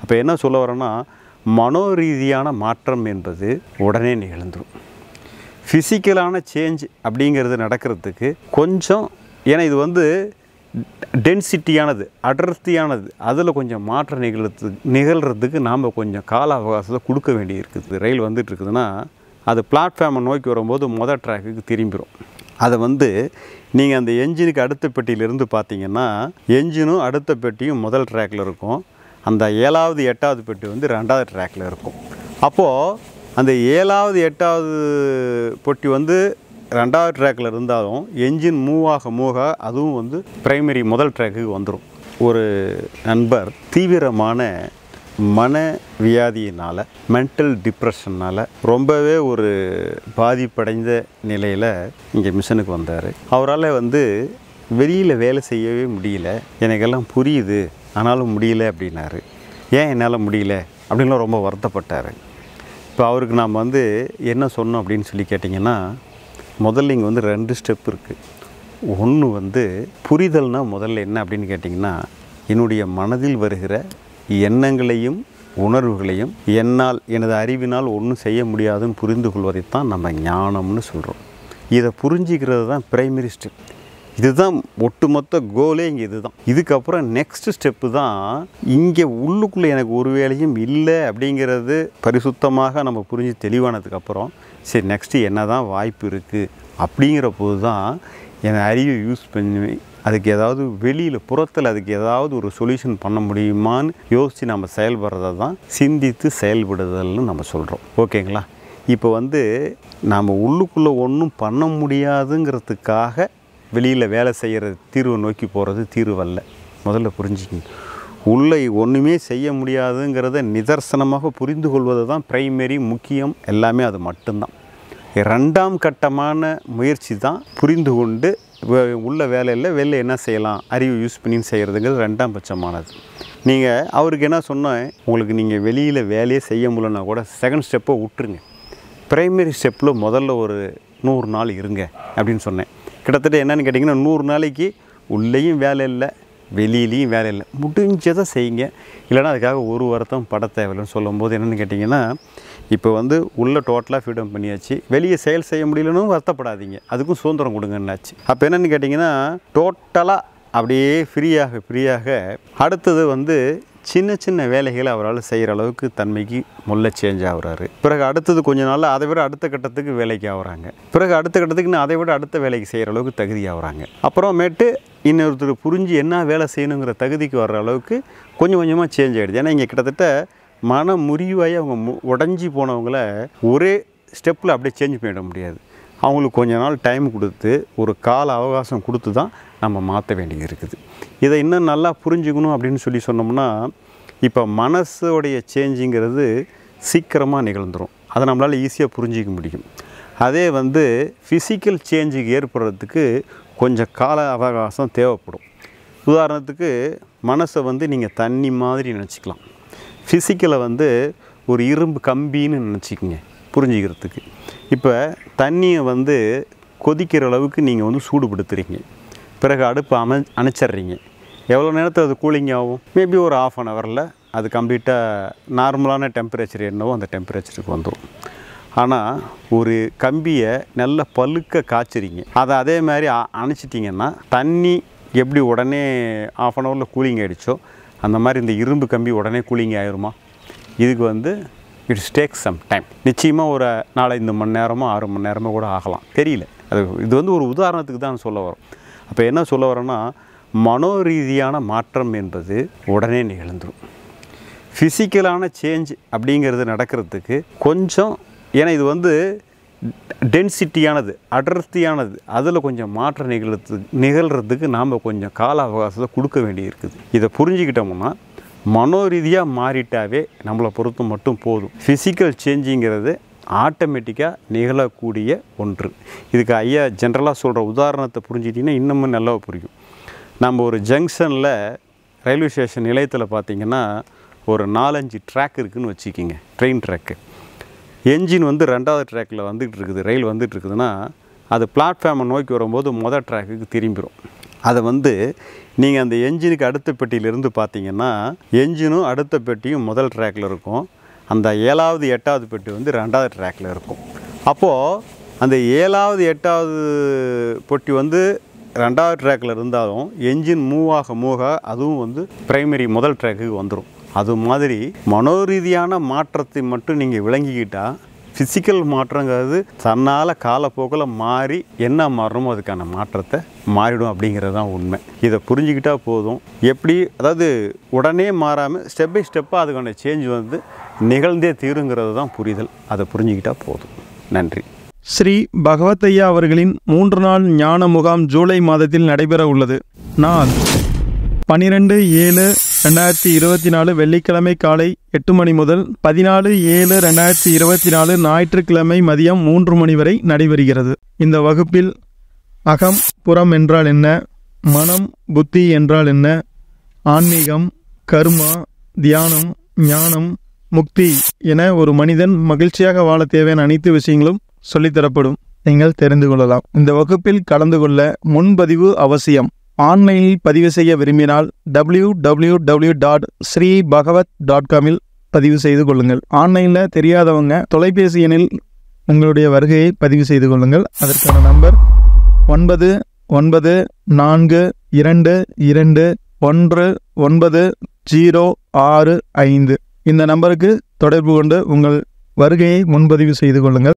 அப்போ என்ன சொல்ல வரேன்னா, மனோரீதியான மாற்றம் என்பது உடனே நிகழ்ந்துடும். ஃபிசிக்கலான சேஞ்ச் அப்படிங்கிறது நடக்கிறதுக்கு கொஞ்சம், ஏன்னா இது வந்து டென்சிட்டியானது, அடர்த்தியானது, அதில் கொஞ்சம் மாற்றம் நிகழ்கிறதுக்கு நாம் கொஞ்சம் கால அவகாசத்தை கொடுக்க வேண்டி இருக்குது. ரயில் வந்துட்டு இருக்குதுன்னா அது பிளாட்ஃபார்மை நோக்கி வரும்போது மொதல் ட்ராக்குக்கு திரும்பிடும். அதை வந்து நீங்கள் அந்த என்ஜினுக்கு அடுத்த பெட்டியிலேருந்து பார்த்தீங்கன்னா, என்ஜினும் அடுத்த பெட்டியும் முதல் ட்ராக்கில் இருக்கும். அந்த 7வது 8வது பெட்டி வந்து 2வது ட்ராக்கில் இருக்கும். அப்போது அந்த 7வது 8வது பெட்டி வந்து 2வது ட்ராக்கில் இருந்தாலும் என்ஜின் மூவ் ஆக அதுவும் வந்து பிரைமரி முதல் ட்ராக்குக்கு வந்துடும். ஒரு நண்பர் தீவிரமான மன வியாதியினால், மென்டல் டிப்ரெஷன்னால் ரொம்பவே ஒரு பாதிப்படைந்த நிலையில் இங்கே மிஷனுக்கு வந்தார். அவரால் வந்து வெளியில் வேலை செய்யவே முடியல. எனக்கெல்லாம் புரியுது, ஆனாலும் முடியல அப்படின்னாரு. ஏன் என்னால் முடியல அப்படின்லாம் ரொம்ப வருத்தப்பட்டார். இப்போ அவருக்கு நாம் வந்து என்ன சொன்னோம் அப்படின்னு சொல்லி கேட்டிங்கன்னா, முதல்ல இங்கே வந்து 2 ஸ்டெப் இருக்குது. ஒன்று வந்து புரிதல்னால் முதல்ல என்ன அப்படின்னு கேட்டிங்கன்னா, என்னுடைய மனதில் வருகிற எண்ணங்களையும் உணர்வுகளையும் என்னால், எனது அறிவினால் ஒன்றும் செய்ய முடியாதுன்னு புரிந்து கொள்வதைத்தான் நம்ம ஞானம்னு சொல்கிறோம். இதை புரிஞ்சிக்கிறது தான் பிரைமரி ஸ்டெப். இதுதான் ஒட்டுமொத்த கோலே இங்கே இதுதான். இதுக்கப்புறம் நெக்ஸ்ட் ஸ்டெப்பு தான், இங்கே உள்ளுக்குள்ளே எனக்கு ஒரு வேலையும் இல்லை அப்படிங்கிறது பரிசுத்தமாக நம்ம புரிஞ்சு தெளிவானதுக்கப்புறம், சரி நெக்ஸ்ட்டு என்ன தான் வாய்ப்பு இருக்குது அப்படிங்கிற போது தான் என் அறிவை யூஸ் பண்ணி அதுக்கு ஏதாவது வெளியில் புறத்தில் அதுக்கு ஏதாவது ஒரு சொல்யூஷன் பண்ண முடியுமான்னு யோசித்து நம்ம செயல்படுறதை தான் சிந்தித்து செயல்படுதல்னு நம்ம சொல்கிறோம். ஓகேங்களா? இப்போ வந்து நாம் உள்ளுக்குள்ளே ஒன்றும் பண்ண முடியாதுங்கிறதுக்காக வெளியில் வேலை செய்கிற தீர்வை நோக்கி போகிறது தீர்வல்ல. முதல்ல புரிஞ்சுக்கணும். உள்ளே ஒன்றுமே செய்ய முடியாதுங்கிறத நிதர்சனமாக புரிந்து கொள்வது தான் பிரைமரி, முக்கியம், எல்லாமே அது மட்டும்தான். 2ஆம் கட்டமான முயற்சி தான் புரிந்து கொண்டு உள்ள வேலையில் வெளில என்ன செய்யலாம், அறிவு யூஸ் பண்ணி செய்கிறதுங்கிறது 2ஆம் பட்சமானது. நீங்கள் அவருக்கு என்ன சொன்னேன், உங்களுக்கு நீங்கள் வெளியில் வேலையே செய்ய முடியலன்னா கூட செகண்ட் ஸ்டெப்பை விட்டுருங்க, பிரைமரி ஸ்டெப்பில் முதல்ல ஒரு 100 நாள் இருங்க அப்படின்னு சொன்னேன். கிட்டத்தட்ட என்னென்னு கேட்டிங்கன்னா, 100 நாளைக்கு உள்ளேயும் வேலை இல்லை, வெளியிலையும் வேலை இல்லை, முடிஞ்சதை செய்யுங்க. இல்லைனா அதுக்காக ஒரு வாரத்தம் பட தேவையில்லைன்னு சொல்லும்போது என்னென்னு கேட்டிங்கன்னா, இப்போ வந்து உள்ளே டோட்டலாக ஃப்ரீடம் பண்ணியாச்சு, வெளியே செயல் செய்ய முடியலன்னு வருத்தப்படாதீங்க, அதுக்கும் சுதந்திரம் கொடுங்கன்னாச்சு. அப்போ என்னென்னு கேட்டிங்கன்னா, டோட்டலாக அப்படியே ஃப்ரீயாக அடுத்தது வந்து சின்ன சின்ன வேலைகளை அவரால் செய்கிற அளவுக்கு தன்மைக்கு முல்ல சேஞ்ச் ஆகுறாரு. பிறகு அடுத்தது கொஞ்ச நாளில் அதை விட அடுத்த கட்டத்துக்கு வேலைக்கு ஆகுறாங்க. பிறகு அடுத்த கட்டத்துக்கு இன்னும் அதை விட அடுத்த வேலைக்கு செய்கிற அளவுக்கு தகுதி ஆகுறாங்க. அப்புறமேட்டு இன்னொருத்தர் புரிஞ்சு என்ன வேலை செய்யணுங்கிற தகுதிக்கு வர்ற அளவுக்கு கொஞ்சம் கொஞ்சமாக சேஞ்ச் ஆகிடுது. ஏன்னா இங்கே கிட்டத்தட்ட மன முறிவாகி அவங்க உடஞ்சி போனவங்கள ஒரே ஸ்டெப்பில் அப்படியே சேஞ்ச் பண்ணிட முடியாது. அவங்களுக்கு கொஞ்ச நாள் டைம் கொடுத்து ஒரு கால அவகாசம் கொடுத்து தான் நம்ம மாற்ற வேண்டியது இருக்குது. இதை இன்னும் நல்லா புரிஞ்சுக்கணும் அப்படின்னு சொன்னோம்னா, இப்போ மனசோடைய சேஞ்சுங்கிறது சீக்கிரமாக நிகழ்ந்துடும். அதை நம்மளால் ஈஸியாக புரிஞ்சிக்க முடியும். அதே வந்து ஃபிசிக்கல் சேஞ்சுக்கு ஏற்படுறதுக்கு கொஞ்சம் கால அவகாசம் தேவைப்படும். உதாரணத்துக்கு மனசை வந்து நீங்கள் தண்ணி மாதிரி நினச்சிக்கலாம், ஃபிசிக்கலை வந்து ஒரு இரும்பு கம்பின்னு நினச்சிக்கங்க புரிஞ்சிக்கிறதுக்கு. இப்போ தண்ணியை வந்து கொதிக்கிற அளவுக்கு நீங்கள் வந்து சூடுபடுத்துகிறீங்க, பிறகு அடுப்பு அணைச்சிட்றீங்க. எவ்வளோ நேரத்தில் அது கூலிங் ஆகும்? மேபி ஒரு 1/2 ஹவரில் அது கம்ப்ளீட்டாக நார்மலான டெம்பரேச்சர் என்னவோ அந்த டெம்பரேச்சருக்கு வந்துடும். ஆனால் ஒரு கம்பியை நல்ல பழுக்க காய்ச்சிறீங்க, அதை அதே மாதிரி அணைச்சிட்டிங்கன்னா தண்ணி எப்படி உடனே 1/2 ஹவரில் கூலிங் ஆகிடுச்சோ அந்த மாதிரி இந்த இரும்பு கம்பி உடனே கூலிங் ஆகிருமா? இதுக்கு வந்து இட்ஸ் டேக் சம் டைம். நிச்சயமாக ஒரு 4-5 மணி நேரமோ 6 மணி நேரமோ கூட ஆகலாம், தெரியல. இது வந்து ஒரு உதாரணத்துக்கு தான் சொல்ல வரோம். அப்போ என்ன சொல்ல வரோன்னா, மனோரீதியான மாற்றம் என்பது உடனே நிகழ்ந்துடும். ஃபிசிக்கலான சேஞ்ச் அப்படிங்கிறது நடக்கிறதுக்கு கொஞ்சம், ஏன்னா இது வந்து டென்சிட்டியானது, அடர்த்தியானது, அதில் கொஞ்சம் மாற்றம் நிகழ்கிறதுக்கு நாம் கொஞ்சம் கால அவகாசத்தை கொடுக்க வேண்டி இருக்குது. இதை புரிஞ்சுக்கிட்டோம்னா மனோரீதியாக மாறிட்டாவே நம்மளை பொறுத்து மட்டும் போதும். ஃபிசிக்கல் சேஞ்சுங்கிறது ஆட்டோமேட்டிக்காக நிகழக்கூடிய ஒன்று. இதுக்கு ஐயா ஜென்ரலாக சொல்கிற உதாரணத்தை புரிஞ்சுக்கிட்டிங்கன்னா இன்னமும் நல்லா புரியும். நம்ம ஒரு ஜங்ஷனில் ரயில்வே ஸ்டேஷன் நிலையத்தில் பார்த்திங்கன்னா ஒரு 4-5 ட்ராக் இருக்குதுன்னு வச்சுக்கிங்க, ட்ரெயின் ட்ராக்கு. என்ஜின் வந்து 2வது ட்ராக்கில் வந்துகிட்டு இருக்குது, ரயில் வந்துட்டு இருக்குதுன்னா அது பிளாட்ஃபார்மை நோக்கி வரும்போது மொதல் ட்ராக்குக்கு திரும்பிடும். அதை நீங்கள் அந்த என்ஜினுக்கு அடுத்த பெட்டியிலிருந்து பார்த்தீங்கன்னா என்ஜினும் அடுத்த பெட்டியும் முதல் ட்ராக்கில் இருக்கும். அந்த 7வது 8வது பெட்டி 2வது ட்ராக்கில் இருக்கும். அப்போது அந்த 7வது 8வது பெட்டி 2வது ட்ராக்கில் இருந்தாலும் என்ஜின் மூவ் ஆக அதுவும் பிரைமரி முதல் ட்ராக்குக்கு வந்துடும். அது மாதிரி மனோரீதியான மாற்றத்தை மட்டும் நீங்கள் விளங்கிக்கிட்டால் ஃபிசிக்கல் மாற்றங்கிறது தன்னால் காலப்போக்கில் மாறி என்ன மாறணுமோ அதுக்கான மாற்றத்தை மாறிடும் அப்படிங்கிறது தான் உண்மை. இதை புரிஞ்சுக்கிட்டால் போதும். எப்படி அதாவது உடனே மாறாமல் ஸ்டெப் பை ஸ்டெப்பாக அதுக்கான சேஞ்ச் நிகழ்ந்தே தீருங்கிறது தான் புரிதல். அதை புரிஞ்சுக்கிட்டால் போதும். நன்றி. ஸ்ரீ பகவத் ஐயா அவர்களின் 3 நாள் ஞான முகாம் ஜூலை மாதத்தில் நடைபெற உள்ளது. நாள் 12/7/2024 வெள்ளிக்கிழமை காலை 8 மணி முதல் 14/7/2024 ஞாயிற்றுக்கிழமை மதியம் 3 மணி வரை நடைபெறுகிறது. இந்த வகுப்பில் அகம் புறம் என்றால் என்ன, மனம் புத்தி என்றால் என்ன, ஆன்மீகம், கர்மா, தியானம், ஞானம், முக்தி என ஒரு மனிதன் மகிழ்ச்சியாக வாழ தேவையான அனைத்து விஷயங்களும் சொல்லித்தரப்படும். நீங்கள் தெரிந்து கொள்ளலாம். இந்த வகுப்பில் கலந்து கொள்ள முன்பதிவு அவசியம். ஆன்லைனில் பதிவு செய்ய விரும்பினால் www.sreebhagavat.com பதிவு செய்து கொள்ளுங்கள். ஆன்லைனில் தெரியாதவங்க தொலைபேசி எண்ணில் உங்களுடைய வருகையை பதிவு செய்து கொள்ளுங்கள். அதற்கான நம்பர் 9942219065. இந்த நம்பருக்கு தொடர்பு கொண்டு உங்கள் வருகையை முன்பதிவு செய்து கொள்ளுங்கள்.